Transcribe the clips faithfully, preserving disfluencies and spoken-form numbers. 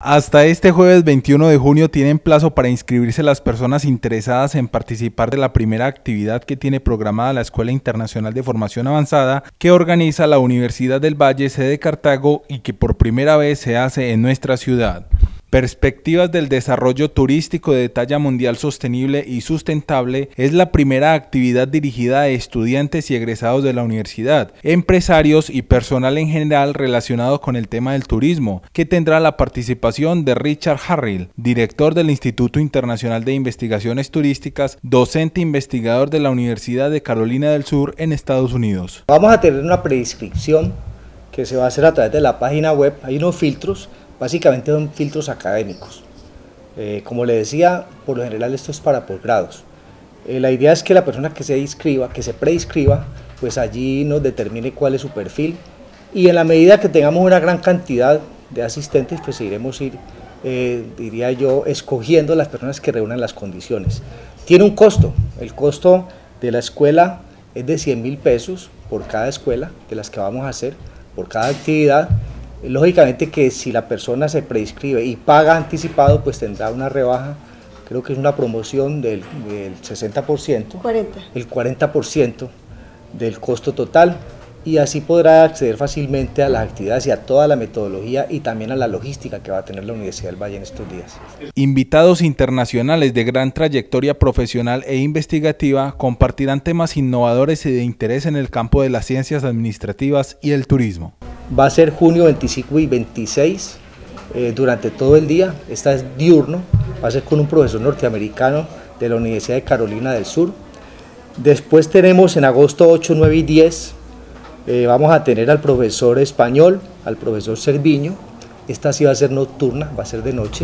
Hasta este jueves veintiuno de junio tienen plazo para inscribirse las personas interesadas en participar de la primera actividad que tiene programada la Escuela Internacional de Formación Avanzada que organiza la Universidad del Valle, sede Cartago, y que por primera vez se hace en nuestra ciudad. Perspectivas del desarrollo turístico de talla mundial sostenible y sustentable es la primera actividad dirigida a estudiantes y egresados de la universidad, empresarios y personal en general relacionado con el tema del turismo, que tendrá la participación de Richard Harrill, director del Instituto Internacional de Investigaciones Turísticas, docente investigador de la Universidad de Carolina del Sur en Estados Unidos. Vamos a tener una preinscripción que se va a hacer a través de la página web. Hay unos filtros. Básicamente son filtros académicos. Eh, como le decía, por lo general esto es para posgrados. Eh, la idea es que la persona que se inscriba, que se preinscriba, pues allí nos determine cuál es su perfil, y en la medida que tengamos una gran cantidad de asistentes, pues iremos ir, eh, diría yo, escogiendo las personas que reúnan las condiciones. Tiene un costo. El costo de la escuela es de cien mil pesos por cada escuela de las que vamos a hacer, por cada actividad. Lógicamente que si la persona se preinscribe y paga anticipado, pues tendrá una rebaja, creo que es una promoción del, del sesenta por ciento, cuarenta. El cuarenta por ciento del costo total, y así podrá acceder fácilmente a las actividades y a toda la metodología y también a la logística que va a tener la Universidad del Valle en estos días. Invitados internacionales de gran trayectoria profesional e investigativa compartirán temas innovadores y de interés en el campo de las ciencias administrativas y el turismo. Va a ser junio veinticinco y veintiséis, eh, durante todo el día. Esta es diurno, va a ser con un profesor norteamericano de la Universidad de Carolina del Sur. Después tenemos en agosto ocho, nueve y diez, eh, vamos a tener al profesor español, al profesor Cerviño. Esta sí va a ser nocturna, va a ser de noche.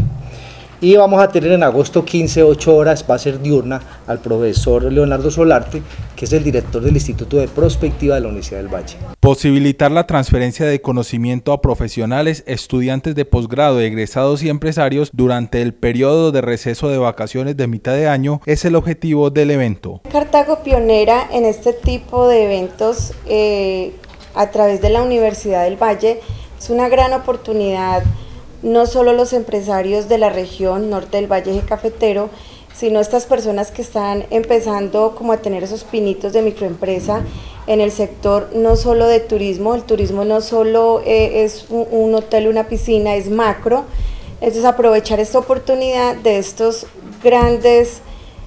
Y vamos a tener en agosto quince, ocho horas, va a ser diurna, al profesor Leonardo Solarte, que es el director del Instituto de Prospectiva de la Universidad del Valle. Posibilitar la transferencia de conocimiento a profesionales, estudiantes de posgrado, egresados y empresarios durante el periodo de receso de vacaciones de mitad de año es el objetivo del evento. Cartago, pionera en este tipo de eventos eh, a través de la Universidad del Valle, es una gran oportunidad. No solo los empresarios de la región norte del Valle Eje Cafetero, sino estas personas que están empezando como a tener esos pinitos de microempresa en el sector no solo de turismo. El turismo no solo eh, es un, un hotel, una piscina, es macro. Entonces aprovechar esta oportunidad de estos grandes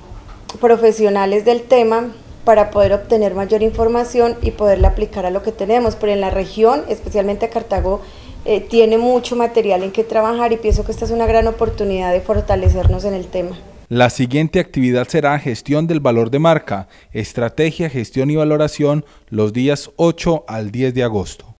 profesionales del tema para poder obtener mayor información y poderla aplicar a lo que tenemos. Pero en la región, especialmente a Cartago, Eh, tiene mucho material en que trabajar, y pienso que esta es una gran oportunidad de fortalecernos en el tema. La siguiente actividad será gestión del valor de marca, estrategia, gestión y valoración los días ocho al diez de agosto.